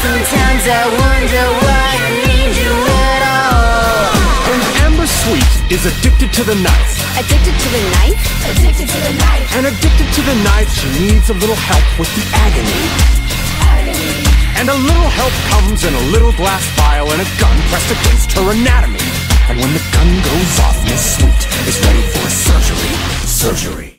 Sometimes I wonder why I need you at all. And Amber Sweet is addicted to the knife. Addicted to the knife? Addicted to the knife. And addicted to the knife, she needs a little help with the agony. And a little help comes in a little glass vial and a gun pressed against her anatomy. And when the gun goes off, Miss Sweet is ready for surgery. Surgery.